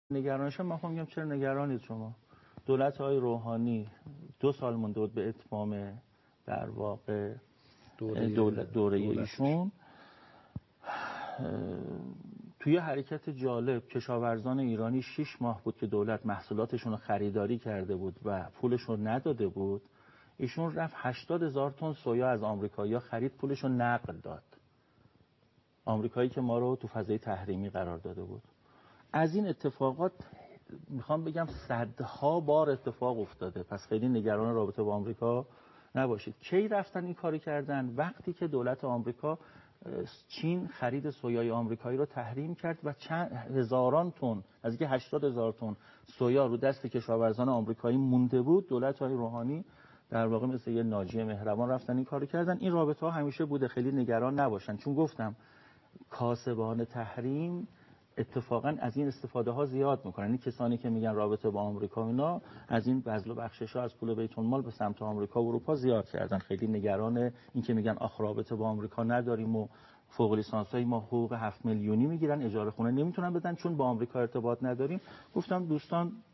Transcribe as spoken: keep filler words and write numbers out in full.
نگرانشم من خواهم میگم چرا نگرانید شما؟ دولت های روحانی دو سال مونده بود به اتمام در واقع دوره, دولت دوره ایشون. توی حرکت جالب کشاورزان ایرانی شش ماه بود که دولت محصولاتشون رو خریداری کرده بود و پولشون رو نداده بود. ایشون رفت هشتاد هزار تن سویا از آمریکایی‌ها خرید، پولش رو نقد داد. آمریکایی که ما رو تو فضای تحریمی قرار داده بود. از این اتفاقات میخوام بگم صدها بار اتفاق افتاده، پس خیلی نگران رابطه با آمریکا نباشید. کی رفتن این کاری کردن؟ وقتی که دولت آمریکا چین خرید سویای آمریکایی رو تحریم کرد و چند هزاران تن، از اینکه هشتاد هزار تن سویا رو دست کشاورزان آمریکایی مونده بود، دولت‌های روحانی در واقع مثل یه ناجی مهربان رفتن این کارو کردن. این رابطه ها همیشه بوده، خیلی نگران نباشن، چون گفتم کاسبان تحریم اتفاقا از این استفاده ها زیاد میکنن. این کسانی که میگن رابطه با آمریکا اینا از این بذل و بخشش ها از پول بیت المال به سمت آمریکا و اروپا زیاد کردن. خیلی نگران این که میگن آخ رابطه با آمریکا نداریم و فوق لیسانس های ما حقوق هفت میلیونی میگیرن، اجاره خونه نمیتونن بدن چون با آمریکا ارتباط نداریم. گفتم دوستان